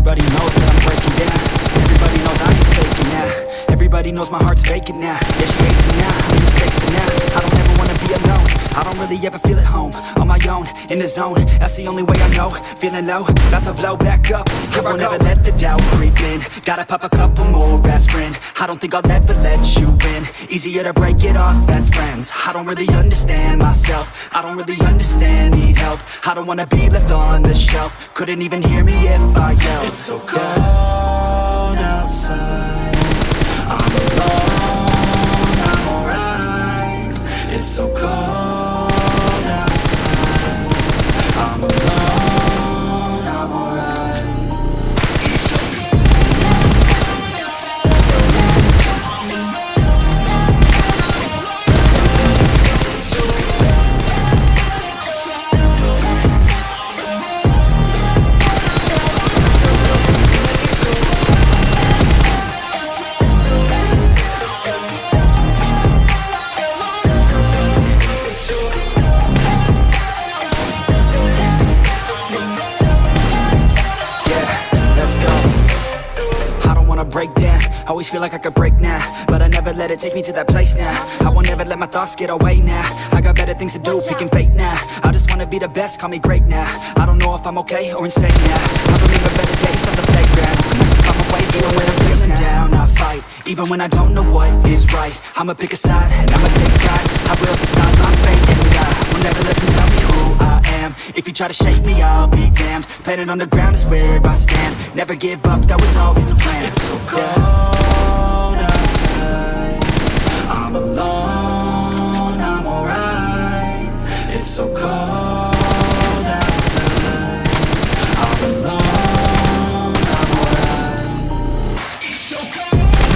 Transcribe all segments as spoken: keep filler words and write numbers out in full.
Everybody knows that I'm breaking down. Everybody knows I ain't faking now. Everybody knows my heart's vacant now. Yeah, she hates me now, I made mistakes, but now I don't ever wanna be alone. I don't really ever feel at home, on my own, in the zone. That's the only way I know, feeling low, about to blow back up. I won't ever let the doubt creep in. Gotta pop a couple more aspirin. I don't think I'll ever let you in. Easier to break it off best friends. I don't really understand myself, I don't really understand, need help. I don't wanna be left on the shelf. Couldn't even hear me if I yelled. It's so cold outside, I'm alone, I'm alright. It's so cold outside, I'm alone, I'm alright. Break down, always feel like I could break now, but I never let it take me to that place now. I won't ever let my thoughts get away now. I got better things to do, picking fate now. I just wanna be the best, call me great now. I don't know if I'm okay or insane now. I believe in better days on the playground. I'm away, even when I'm feeling down, I fight, even when I don't know what is right. I'ma pick a side, and I'ma take pride. I will decide my fate, and I will never let them tell me who I am. If you try to shake me, I'll be damned. Planet on the ground is where I stand. Never give up, that was always the plan. It's so cold outside, I'm alone, I'm alright. It's so cold outside, I'm alone, I'm alright. It's so cold.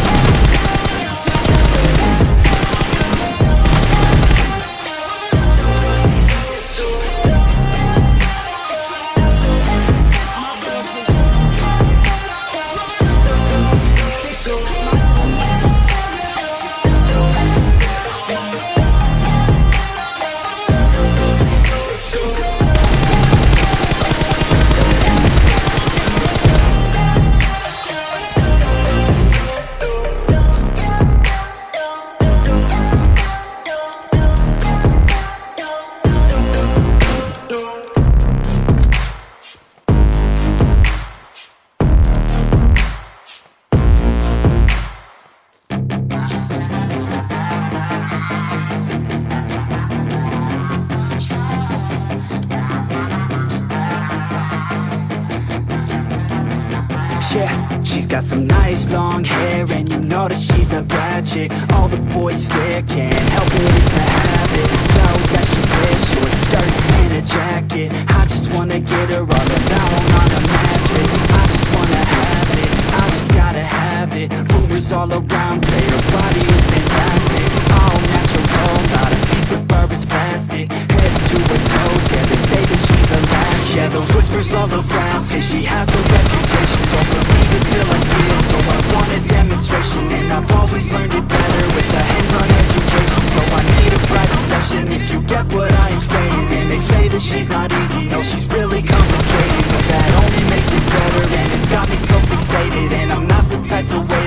Yeah, she's got some nice long hair, and you know that she's a bad chick. All the boys stare, can't help it, it's a habit. Knows that she wears short skirt and a jacket. I just wanna get her all alone on a mattress. I just wanna have it, I just gotta have it. Rumors all around say her body is fantastic. All natural, not a piece of fur is plastic. Head to her toes, yeah, they say that she's a latch. Yeah, the whispers all around say she has a reputation. Don't believe it till I see it, so I want a demonstration. And I've always learned it better with a hands-on education. So I need a private session if you get what I am saying. And they say that she's not easy, no, she's really complicated, but that only makes it better. And it's got me so fixated, and I'm not the type to wait